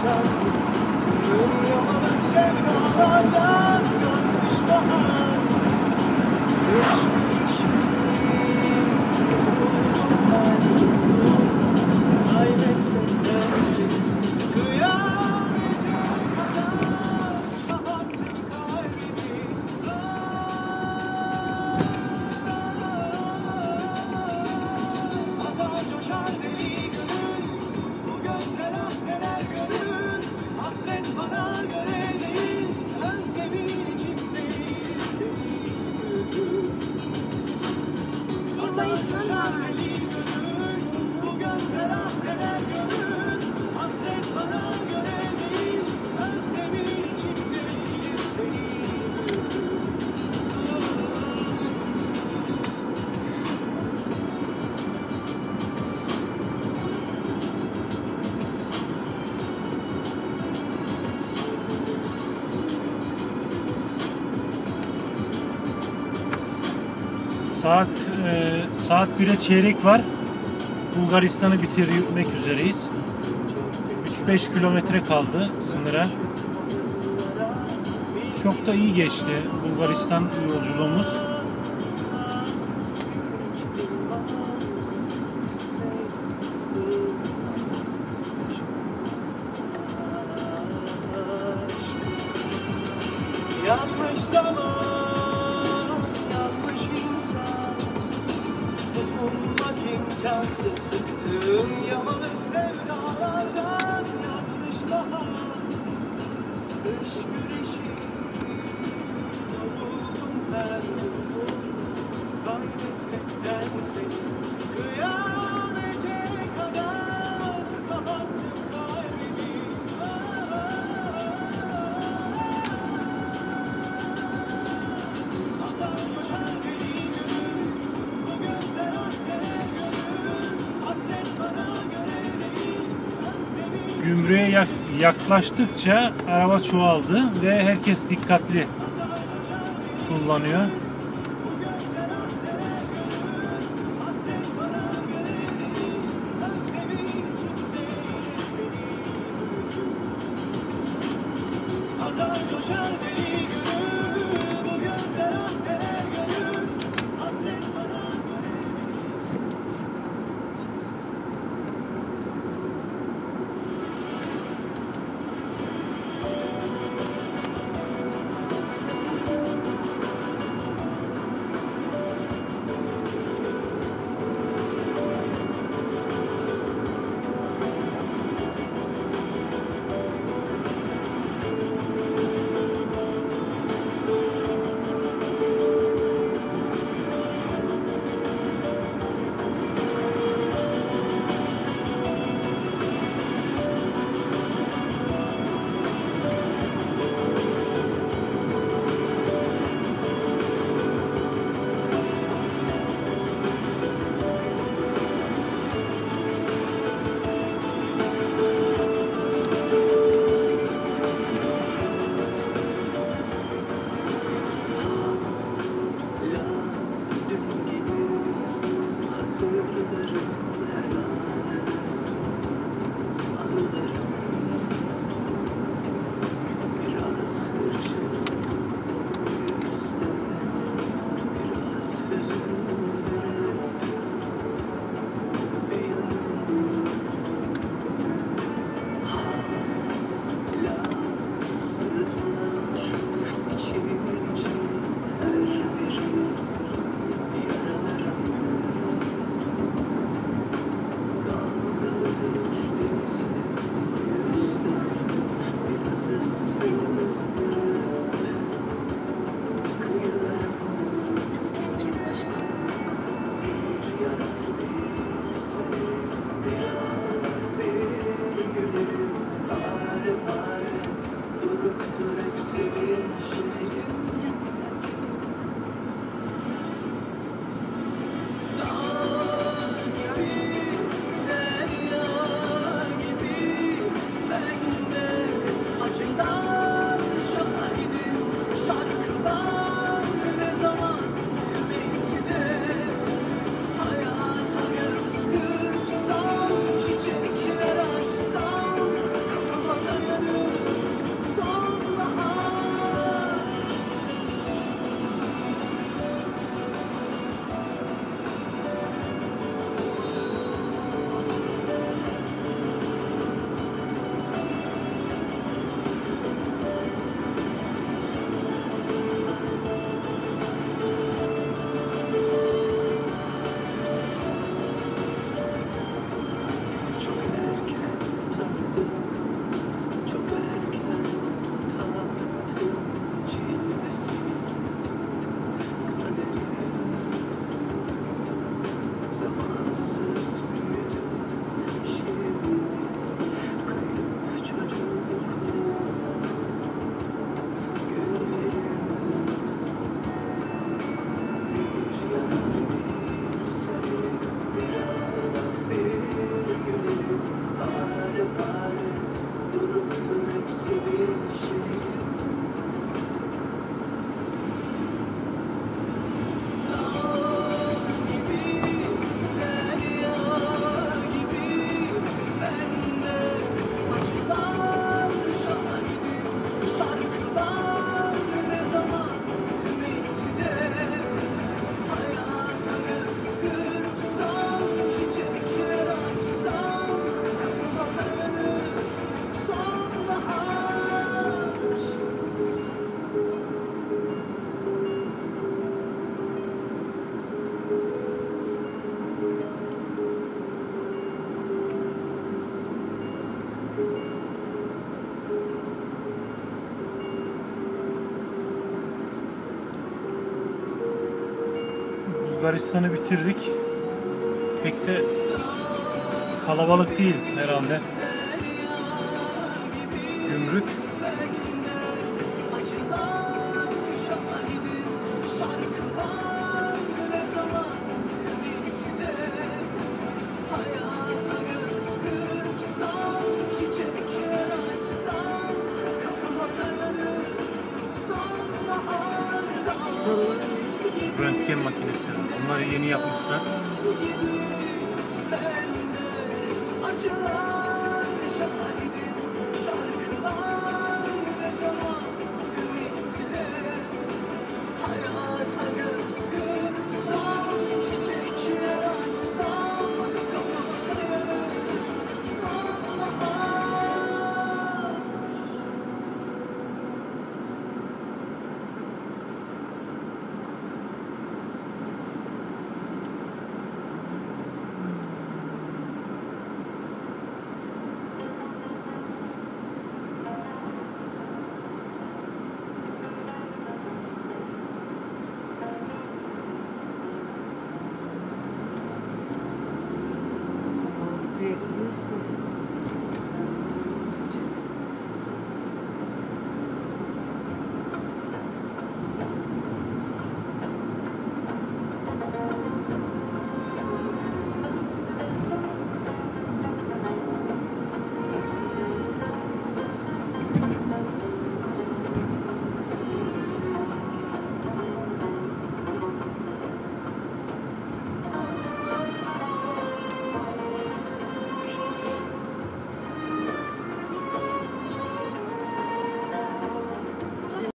imkansız bıktım yamalı sevdalardan yanlış bahar kaybetmekten seni kıyamayacak kadar kapattım kalbimi. Azar coşar deli gönül, bu gözler ah neler görür. Hasret bana göre değil, özlemin içimdeyiz seni büyütür. Azar coşar deli gönül, bu gözler ah neler görür. Hasret bana göre değil, özlemin içimdeyiz seni büyütür. Saat 1'e çeyrek var. Bulgaristan'ı bitirmek üzereyiz. 3-5 kilometre kaldı sınıra. Çok da iyi geçti Bulgaristan yolculuğumuz. Yanlış zaman, yanlış insan, tutunmak imkansız bıktım yamalı sevdalardan yanlış bahar, kış güneşi, yoruldum ben yoruldum, kaybetmekten seni kıyamete kadar kapattım kalbimi. Azar coşar deli gönül, bu gözler ah neler görür. Hasret bana göre değil, özlemin Gümrüğe yaklaştıkça araba çoğaldı ve herkes dikkatli kullanıyor. bu gözler ah neler görür. Hasret bana göre değil, özlemin içimdeyiz seni büyütür. Azar coşar deli gönül, bu gözler ah neler görür. Hasret bana göre Bulgaristan'ı bitirdik. Pek de kalabalık değil herhalde. Gümrük. Acılar şahidi, şarkılar ne zaman bitler. Hayata göz kırpsam, çiçekler açsam, kapıma dayanır sonbahardan. Röntgen makinesi. Bunları yeni yapmışlar. Acılar